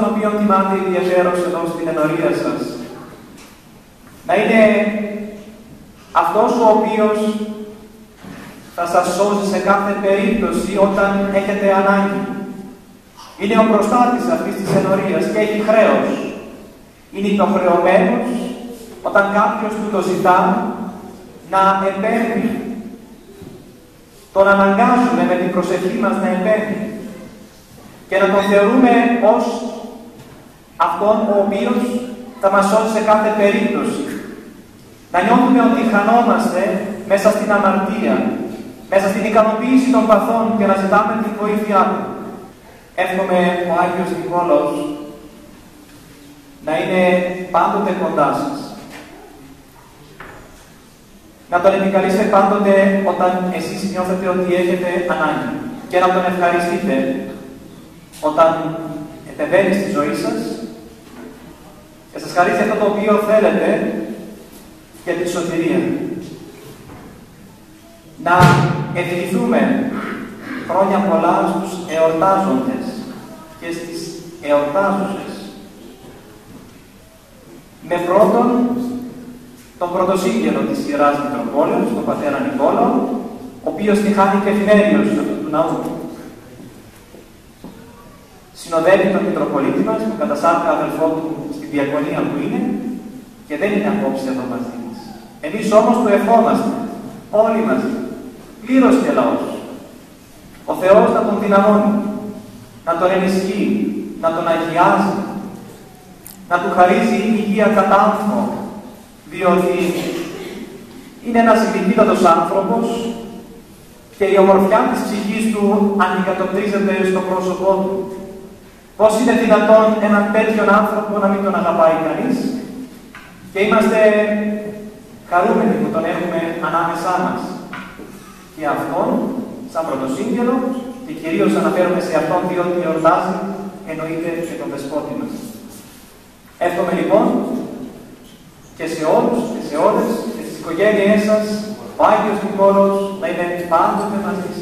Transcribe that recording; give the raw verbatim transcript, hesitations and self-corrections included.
τον οποίο τιμάτε ιδιαίτερος εδώ στην ενορία σας. Να είναι αυτός ο οποίος θα σας σώσει σε κάθε περίπτωση όταν έχετε ανάγκη. Είναι ο προστάτης αυτής της ενορίας και έχει χρέος. Είναι υποχρεωμένος όταν κάποιος του το ζητά να επέμβει. Τον αναγκάζουμε με την προσευχή μας να επέμβει και να τον θεωρούμε ως αυτόν ο οποίος θα μας σώσει σε κάθε περίπτωση. Να νιώθουμε ότι χανόμαστε μέσα στην αμαρτία, μέσα στην ικανοποίηση των παθών και να ζητάμε την βοήθειά του. Εύχομαι ο Άγιος Νικόλαος να είναι πάντοτε κοντά σας. Να τον επικαλείστε πάντοτε όταν εσείς νιώθετε ότι έχετε ανάγκη και να τον ευχαριστείτε όταν επεμβαίνει στη ζωή σας και σας χαρίσει αυτό το οποίο θέλετε για τη σωτηρία. Να ευχηθούμε χρόνια πολλά στους εορτάζοντες και στις εορτάζουσες. Με πρώτον τον πρωτοσύγγελο της Ιεράς Μητροπόλεως, τον πατέρα Νικόλαο, ο οποίος τυχάνηκε εφημέριος του ναού. Συνοδεύει τον Μητροπολίτη μας, τον κατά σάρκα αδελφό του στη διακονία που είναι και δεν είναι απόψε εδώ μαζί μας. Εμείς όμως του ευχόμαστε, όλοι μαζί, πλήρως και λαός. Ο Θεός να τον δυναμώνει, να τον ενισχύει, να τον αγιάζει, να του χαρίζει υγεία κατά άνθρωπο, διότι είναι ένας ηλικίτατος άνθρωπος και η ομορφιά της ψυχής του αντικατοπτρίζεται στο πρόσωπό του. Πώς είναι δυνατόν έναν τέτοιον άνθρωπο να μην τον αγαπάει κανείς και είμαστε χαρούμενοι που τον έχουμε ανάμεσά μας. Και αυτόν, σαν πρωτοσύγγελο, και κυρίως αναφέρομαι σε αυτόν διότι εορτάζει, εννοείται και τον Δεσπότη μας. Εύχομαι λοιπόν και σε όλους και σε όλες και στις οικογένειές σας ο Άγιος Νικόλαος να είναι πάντοτε μαζί σας.